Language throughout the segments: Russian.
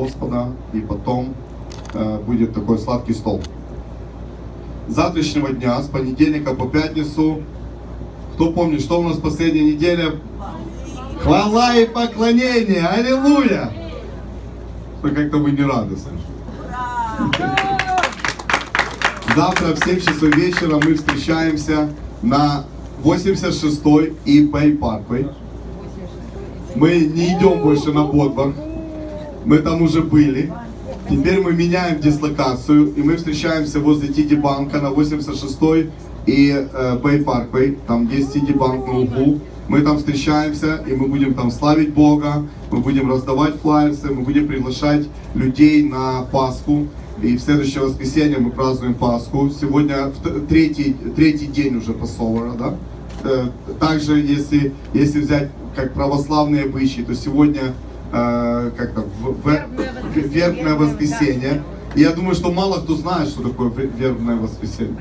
Господа, и потом будет такой сладкий стол. С завтрашнего дня, с понедельника по пятницу, кто помнит, что у нас последняя неделя? Хвала и поклонение! Аллилуйя! Что как-то вы не радостны. Завтра в 7 часов вечера мы встречаемся на 86-й и Bay Parkway. Мы не идем больше на Бодвар. Мы там уже были. Теперь мы меняем дислокацию, и мы встречаемся возле TD банка на 86-й и Bay Parkway. Там есть TD банк на углу. Мы там встречаемся, и мы будем там славить Бога, мы будем раздавать флаерсы, мы будем приглашать людей на Пасху. И в следующее воскресенье мы празднуем Пасху. Сегодня третий день уже Пасовара, да? Также, если взять как православные обычаи, то сегодня как-то вербное воскресенье. И я думаю, что мало кто знает, что такое вербное воскресенье.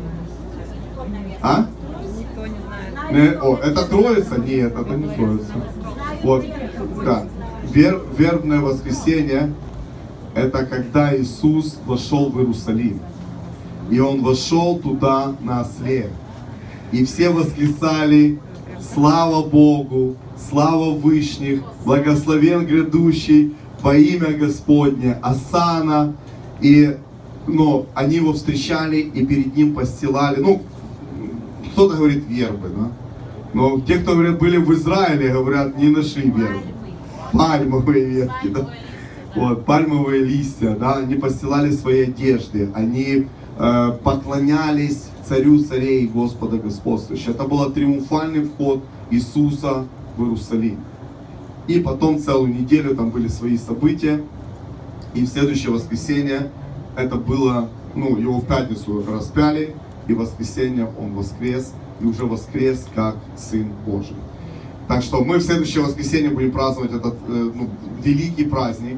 А? О, это Троица? Нет, это не Троица. Вот, да. Вербное воскресенье — это когда Иисус вошел в Иерусалим. И Он вошел туда на осле. И все восклицали: слава Богу, слава Вышних, благословен грядущий во имя Господне, Осанна. И они его встречали и перед ним постилали. Кто-то говорит вербы, да? Но те, кто говорят, были в Израиле, говорят, не нашли вербы. Пальмовые ветки, да? Вот, пальмовые листья, да? Они постилали свои одежды, они поклонялись царю царей, Господа господствующего. Это был триумфальный вход Иисуса в Иерусалим. И потом целую неделю там были свои события. И в следующее воскресенье это было, его в пятницу распяли, и в воскресенье он воскрес, и уже воскрес как Сын Божий. Так что мы в следующее воскресенье будем праздновать этот великий праздник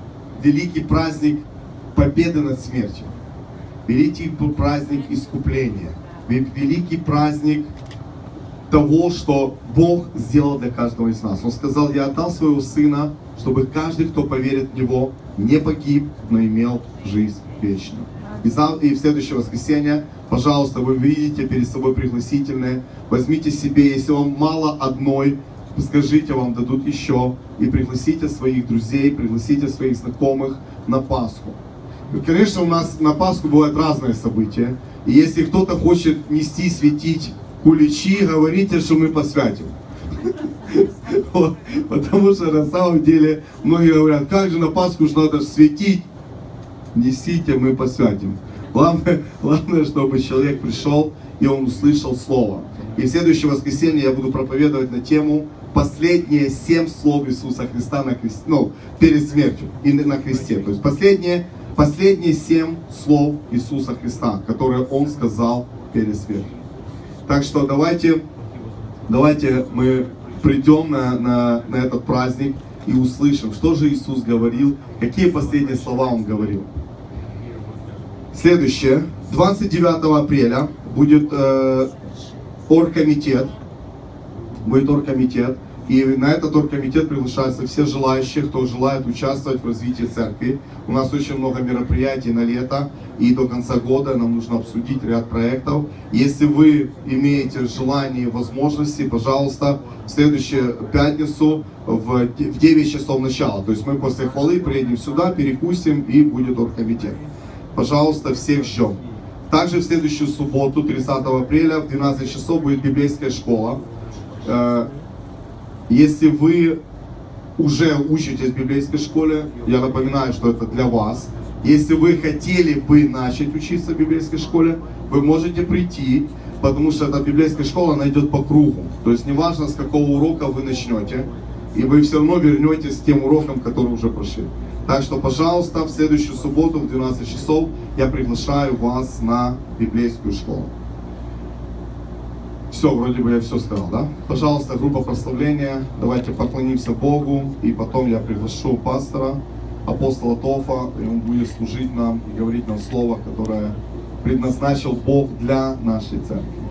победы над смертью, великий праздник искупления, великий праздник того, что Бог сделал для каждого из нас. Он сказал: я отдал своего Сына, чтобы каждый, кто поверит в Него, не погиб, но имел жизнь вечную. И в следующее воскресенье, пожалуйста, вы видите перед собой пригласительные, возьмите себе, если вам мало одной, скажите, вам дадут еще, и пригласите своих друзей, пригласите своих знакомых на Пасху. Конечно, у нас на Пасху бывают разные события, и если кто-то хочет нести, светить куличи, говорите, что мы посвятим. Потому что на самом деле многие говорят: как же на Пасху же надо светить? Несите, мы посвятим. Главное, чтобы человек пришел и он услышал Слово. И в следующее воскресенье я буду проповедовать на тему последние 7 слов Иисуса Христа на кресте, перед смертью и на кресте. То есть последние 7 слов Иисуса Христа, которые Он сказал перед смертью. Так что давайте мы придем на этот праздник и услышим, что же Иисус говорил, какие последние слова Он говорил. Следующее, 29 апреля будет оргкомитет. И на этот оргкомитет приглашаются все желающие, кто желает участвовать в развитии церкви. У нас очень много мероприятий на лето, и до конца года нам нужно обсудить ряд проектов. Если вы имеете желание и возможности, пожалуйста, в следующую пятницу в 9 часов начала. То есть мы после хвалы приедем сюда, перекусим, и будет оргкомитет. Пожалуйста, всех ждем. Также в следующую субботу, 30 апреля, в 12 часов будет библейская школа. Если вы уже учитесь в библейской школе, я напоминаю, что это для вас. Если вы хотели бы начать учиться в библейской школе, вы можете прийти, потому что эта библейская школа, она идет по кругу. То есть неважно, с какого урока вы начнете, и вы все равно вернетесь к тем урокам, которые уже прошли. Так что, пожалуйста, в следующую субботу в 12 часов я приглашаю вас на библейскую школу. Все, вроде бы я все сказал, да? Пожалуйста, группа прославления, давайте поклонимся Богу, и потом я приглашу пастора, апостола Тофа, и он будет служить нам и говорить нам слово, которое предназначил Бог для нашей церкви.